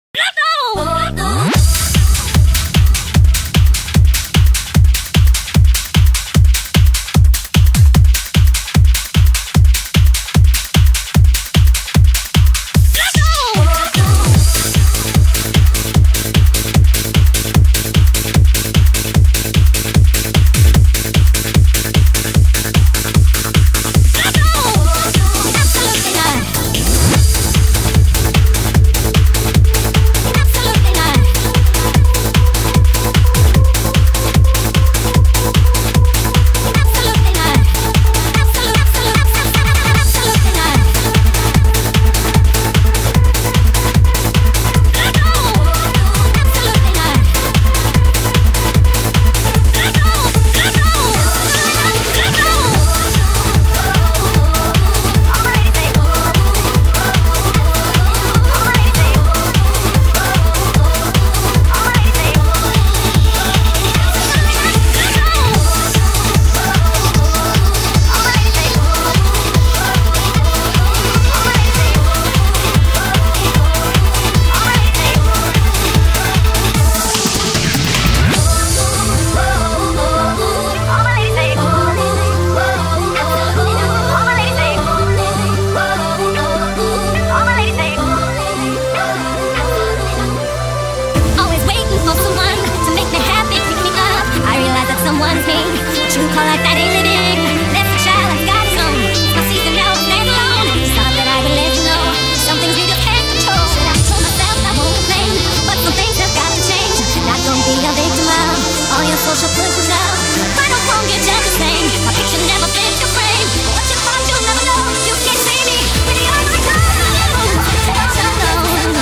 Someone's me, true call like Tatty living. That's the child I've got his own. My season now, stand alone. It's time that I will let you know. Some things we just can't control. Should I told myself I won't complain, but some things have got to change. Not gonna be a victim of all your social push and shove. Right or wrong, you're just the same. My picture never fits your frame. What you thought you'll never know. You can't see me when you're on my phone. Alone.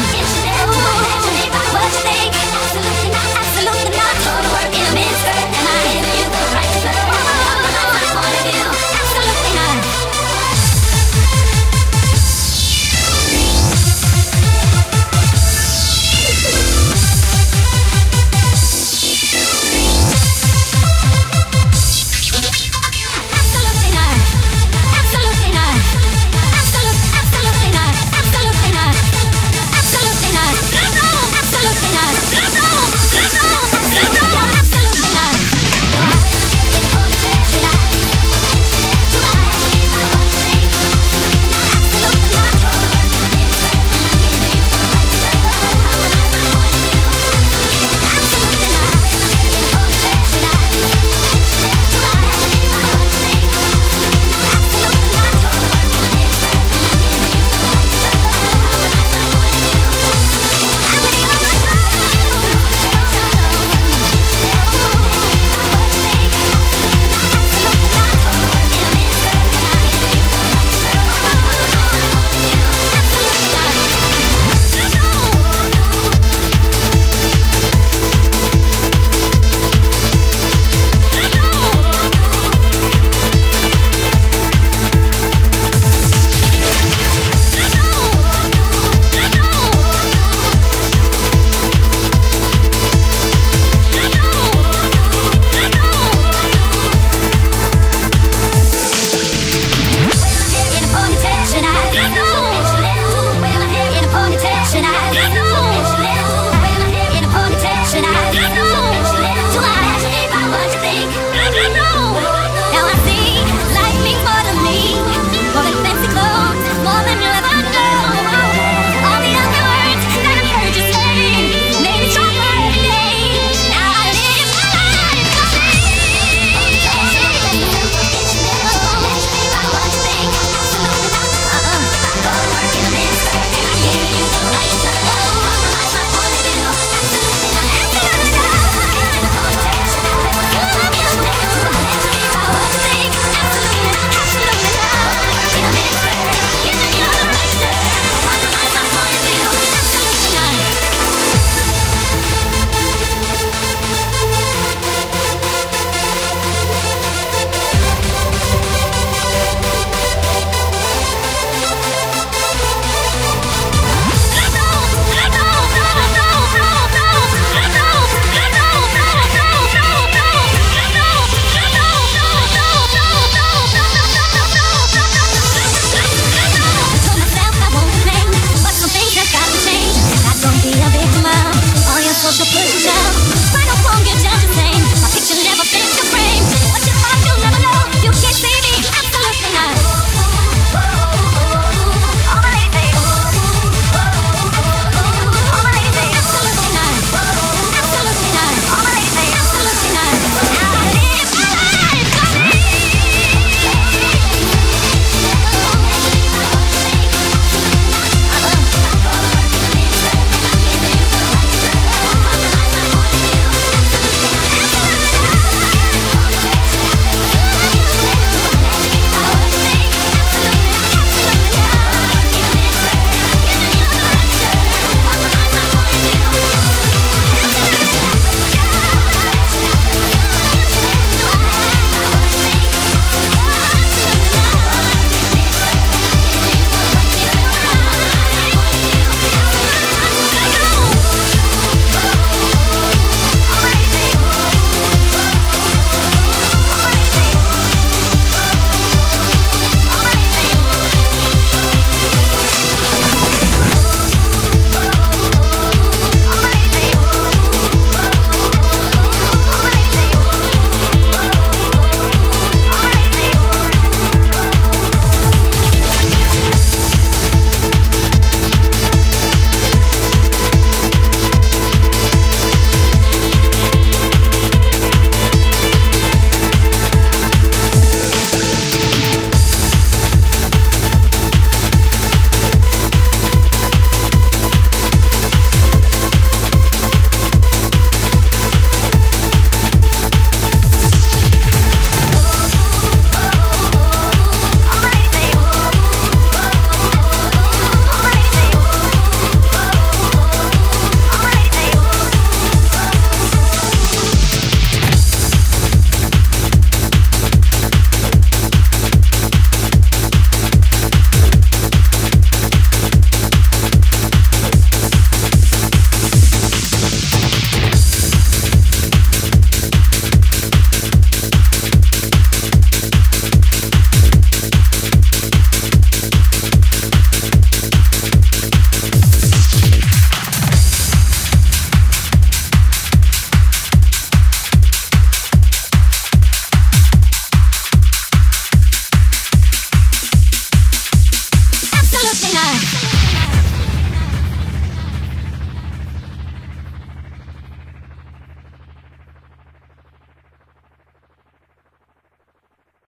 What you think? Absolutely not, absolutely not. Go to work in a miniskirt and I hit you the right. social proof.